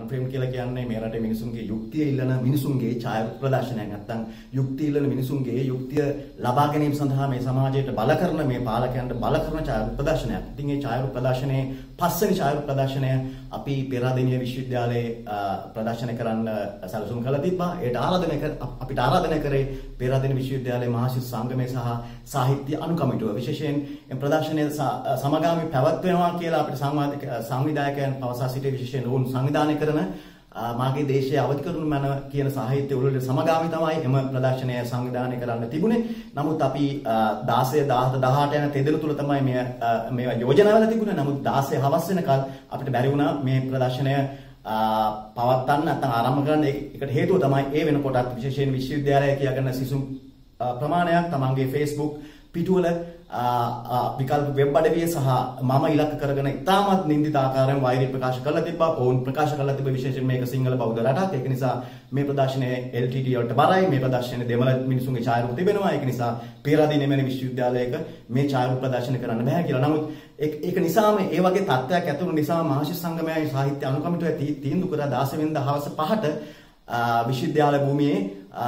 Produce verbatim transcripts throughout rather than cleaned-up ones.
අන්ෆ්‍රේම් කියලා කියන්නේ මේ රටේ මිනිසුන්ගේ යුක්තිය ඉල්ලන මිනිසුන්ගේ ඡායාරූප ප්‍රදර්ශනයක්. නැත්නම් යුක්තිය ඉල්ලන මිනිසුන්ගේ යුක්තිය ලබා ගැනීම සඳහා මේ සමාජයට බල කරන මේ පාලකයන්ට බල කරන ඡායාරූප ප්‍රදර්ශනයක්. ඉතින් මේ ඡායාරූප ප්‍රදර්ශනයේ පස්වෙනි ඡායාරූප ප්‍රදර්ශනය අපි පෙරාදෙණිය විශ්වවිද්‍යාලයේ ප්‍රදර්ශන කරන්න සැලසුම් කළා තිබ්බා. ඒට ආරාධනය කර අපිට ආරාධනය කරේ පෙරාදෙණිය විශ්වවිද්‍යාලයේ මහා සංගමය සහ සාහිත්‍ය අනුකමිටුව. විශේෂයෙන් මේ ප්‍රදර්ශනය සමගාමී පැවැත්වෙනවා කියලා අපිට සංවාදික සංවිධායකයන් පවසා සිටි විශේෂයෙන් ඔවුන් සංවිධානය කරන මාගේ දේශයේ අවදි කරුණු මන කියන සාහිත්‍ය උළෙලට සමගාමී තමයි එම ප්‍රදර්ශනය සංවිධානය කරන්න තිබුණේ. නමුත් අපි දාසය දහසට දහඅට යන තෙදෙන තුල තමයි මේ මේවා යෝජනා වෙලා තිබුණේ. නමුත් දාසය හවස වෙනකල් අපිට බැරි වුණා මේ ප්‍රදර්ශනය පවත්වන්න නැත්නම් ආරම්භ කරන්න. ඒකට හේතුව තමයි ඒ වෙනකොටත් විශේෂයෙන් විශ්වවිද්‍යාලය කියාගෙන සිසුන් ප්‍රමාණයක් තමන්ගේ Facebook පිටුවල විකල්ප වෙබ් අඩවිය සහ මම ඉලක්ක කරගෙන ඉතාමත් නින්දිත ආකාරයෙන් වෛරය ප්‍රකාශ කරලා තිබ්බා. ඔවුන් ප්‍රකාශ කරලා තිබ්බ විශේෂයෙන් මේක සිංහල බෞද්ධ රටක්. ඒක නිසා මේ ප්‍රදර්ශනයේ L T T වලට බරයි. මේ ප්‍රදර්ශනයේ දෙමළ මිනිසුන්ගේ ඡායාරූප තිබෙනවා. ඒක නිසා පෙරාදෙණිය මෙවැනි විශ්වවිද්‍යාලයක මේ ඡායාරූප ප්‍රදර්ශන කරන්න බෑ කියලා. නමුත් ඒක නිසාම ඒ වගේ තත්ත්වයක් ඇතිවුණු නිසා මහාශි සංගමයයි සාහිත්‍ය අනුකමිටුවයි තීන්දුව කරා දාස වෙනිදා හවස පහට විශ්වවිද්‍යාල භූමියේ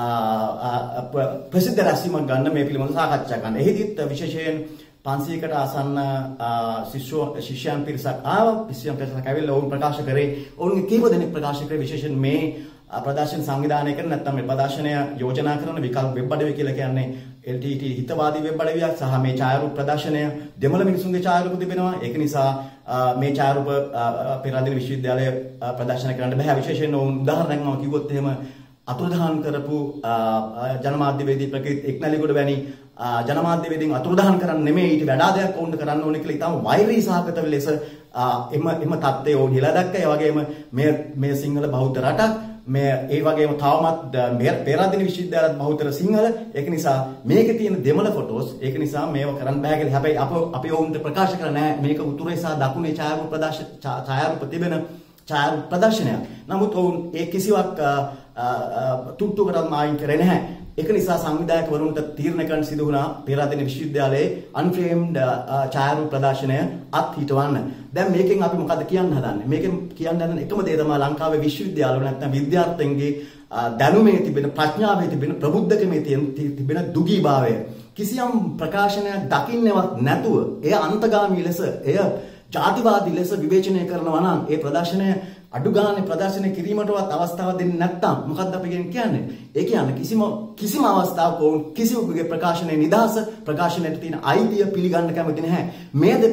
ප්‍රසිද්ධ රැස්වීමක් ගන්න මේ පිළිබඳව සාකච්ඡා කරන්න. එහිදීත් විශේෂයෙන් පන්සීයකට ආසන්න ශිෂ්‍යෝ ශිෂ්‍යයන් පිරිසක් ආවා. ශිෂ්‍යයන් පිරිසක් ඇවිල්ලා ඔවුන් ප්‍රකාශ කරේ ඔවුන්ගේ කීප දෙනෙක් ප්‍රකාශ කරේ විශේෂයෙන් මේ ප්‍රදර්ශන සංවිධානය කරන නැත්නම් මේ ප්‍රදර්ශනය යෝජනා කරන විකල්ප වෙබ් අඩවිය කියලා කියන්නේ L T T හිතවාදී වෙබ් අඩවියක් සහ මේ ඡායාරූප ප්‍රදර්ශනය දෙමළ මිනිසුන්ගේ ඡායාරූප තිබෙනවා. ඒක නිසා මේ ඡායාරූප පෙරාදෙණිය විශ්වවිද්‍යාලය ප්‍රදර්ශන කරන්න බෑ. විශේෂයෙන් ඔවුන් උදාහරණයක් මම කිව්වොත් එහෙම අතුරුදහන් කරපු ජනමාධ්‍යවේදී ප්‍රකීර්ති එක්නැලිගොඩ වැනි ජනමාධ්‍යවේදීන් අතුරුදහන් කරන්න නෙමෙයි ඊට වඩා දෙයක් වුණ කරන්න ඕනේ කියලා ඉතාම වෛරී සහගත ලෙස එම එම தත්ත්වය ඕන් හිලා දැක්කා. ඒ වගේම මේ මේ සිංහල බෞද්ධ රටක් මේ ඒ වගේම තවමත් පෙරාදෙණිය විශ්වවිද්‍යාලයත් බහුතර සිංහල. ඒක නිසා මේකේ තියෙන දෙමළ ෆොටෝස් ඒක නිසා මේව කරන්න බෑ කියලා. හැබැයි අප අපි ඔවුන්ට ප්‍රකාශ කරලා නැහැ මේක උතුරේ සහ දකුණේ ඡායාරූප ප්‍රදර්ශන ඡායාරූප තිබෙන ඡායාරූප ප්‍රදර්ශනයක්. නමුත් ඔවුන් ඒ කිසිවක් තුට්ටුවකට මායින් කරේ නැහැ. ඒක නිසා සංවිධායකවරුන්ට තීරණය කරන්න සිදු වුණා පෙරාදෙණිය විශ්වවිද්‍යාලයේ අන්ෆ්‍රේම්ඩ් ඡායාරූප ප්‍රදර්ශනය අත්හිටවන්න. දැන් මේකෙන් අපි මොකද කියන්න හදන්නේ? මේකෙන් කියන්න හදන එකම දේ තමයි ලංකාවේ විශ්වවිද්‍යාලවල නැත්නම් විද්‍යාර්ථීන්ගේ දැනුමේ තිබෙන ප්‍රඥාවේ තිබෙන ප්‍රබුද්ධකමේ තිබෙන දුගීභාවය කිසියම් ප්‍රකාශනයක් දකින්නවත් නැතුව එය අන්තගාමී ලෙස එය ජාතිවාදී ලෙස විවේචනය කරනවා නම් ඒ ප්‍රදර්ශනය අඩු ගානේ ප්‍රදර්ශනය කිරීමටවත් අවස්ථාවක් දෙන්නේ නැත්නම් මොකක්ද අපි කියන්නේ? ඒ කියන්නේ කිසිම කිසිම අවස්ථාවක වුන් කිසිවෙකුගේ ප්‍රකාශනයේ නිදහස ප්‍රකාශනයට තියෙන අයිතිය පිළිගන්න කැමති නැහැ. මේද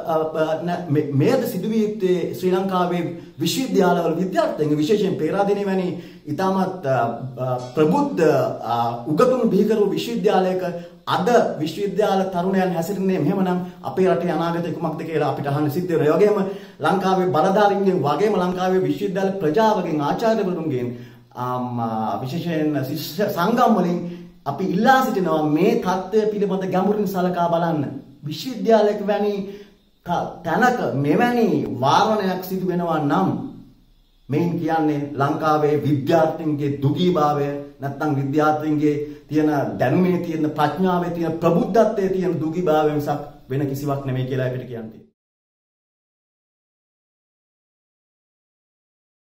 මේද සිදුවිය යුත්තේ ශ්‍රී ලංකාවේ විශ්වවිද්‍යාලවල විද්‍යාර්ථීන්ගේ විශේෂයෙන් පෙරාදෙණිය වැනි ඉතාමත් ප්‍රබුද්ධ උගතුණු බිහිකරු විශ්වවිද්‍යාලයක අද විශ්වවිද්‍යාල තරුණයන් හැසිරෙන්නේ මෙහෙමනම් අපේ රටේ අනාගතය කුමක්ද කියලා අපිට අහන්න සිද්ධ වෙනවා. ඒ වගේම ලංකාවේ බලධාරීන්ගෙන් වගේම ලංකාවේ විශ්වවිද්‍යාල ප්‍රජාවගෙන් ආචාර්යවරුන්ගෙන් විශේෂයෙන් සංගම් වලින් අපි ඉල්ලා සිටිනවා මේ தත්ත්වය පිළිබඳ ගැඹුරින් සලකා බලන්න. විශ්වවිද්‍යාලයක වැනි තැනක මෙවැනි වාරණයක් සිදු වෙනවා නම් මේන් කියන්නේ ලංකාවේ විද්‍යාර්ථීන්ගේ දුගීභාවය නැත්නම් විද්‍යාර්ථීන්ගේ තියෙන දැනුමේ තියෙන ප්‍රඥාවේ තියෙන ප්‍රබුද්ධත්වයේ තියෙන දුගීභාවය මිසක් වෙන කිසිවක් නෙමෙයි කියලා අපිට කියන්න තියෙනවා.